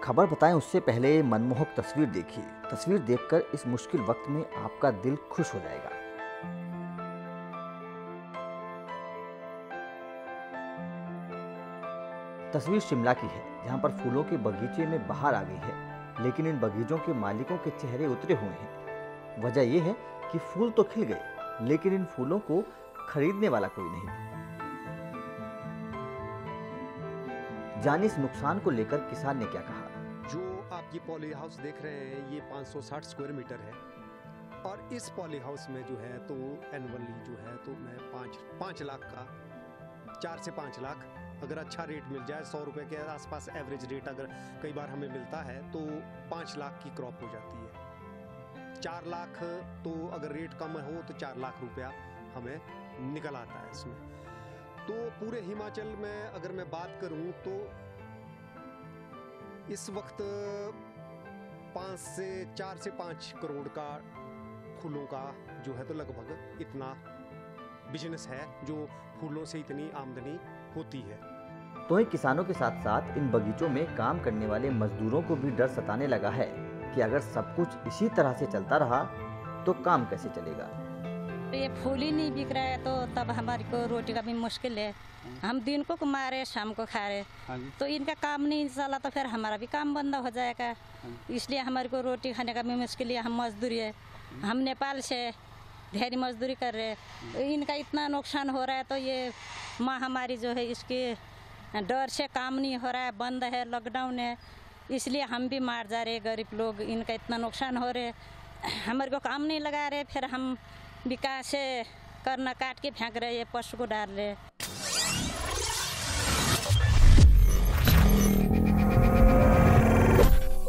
खबर बताएं उससे पहले मनमोहक तस्वीर देखिए। तस्वीर देखकर इस मुश्किल वक्त में आपका दिल खुश हो जाएगा। तस्वीर शिमला की है, जहां पर फूलों के बगीचे में बहार आ गई है, लेकिन इन बगीचों के मालिकों के चेहरे उतरे हुए हैं। वजह यह है कि फूल तो खिल गए, लेकिन इन फूलों को खरीदने वाला कोई नहीं। जानिए इस नुकसान को लेकर किसान ने क्या कहा। जो आप ये पॉली हाउस देख रहे हैं, ये 560 स्क्वायर मीटर है और इस पॉली हाउस में जो है तो एनुअली जो है तो मैं 5 लाख का, 4 से 5 लाख अगर अच्छा रेट मिल जाए, 100 रुपये के आसपास एवरेज रेट अगर कई बार हमें मिलता है तो 5 लाख की क्रॉप हो जाती है। 4 लाख तो अगर रेट कम हो तो 4 लाख रुपया हमें निकल आता है इसमें। तो पूरे हिमाचल में अगर मैं बात करूं तो इस वक्त 4 से 5 करोड़ का फूलों का जो है तो लगभग इतना बिजनेस है, जो फूलों से इतनी आमदनी होती है। तो ही किसानों के साथ साथ इन बगीचों में काम करने वाले मजदूरों को भी डर सताने लगा है कि अगर सब कुछ इसी तरह से चलता रहा तो काम कैसे चलेगा। ये फूल ही नहीं बिक रहा है तो तब हमारी को रोटी का भी मुश्किल है। हम दिन को कमा रहे, शाम को खा रहे, तो इनका काम नहीं चला तो फिर हमारा भी काम बंद हो जाएगा। इसलिए हमारे को रोटी खाने का भी मुश्किल है। हम मजदूरी है, हम नेपाल से ढेरी मजदूरी कर रहे हैं, तो इनका इतना नुकसान हो रहा है। तो ये महामारी जो है इसके डर से काम नहीं हो रहा है, बंद है, लॉकडाउन है, इसलिए हम भी मार जा रहे गरीब लोग। इनका इतना नुकसान हो रहे, हमारे को काम नहीं लगा रहे, फिर हम विकास से करना काट के फेंक रहे, पशु को डाल रहे।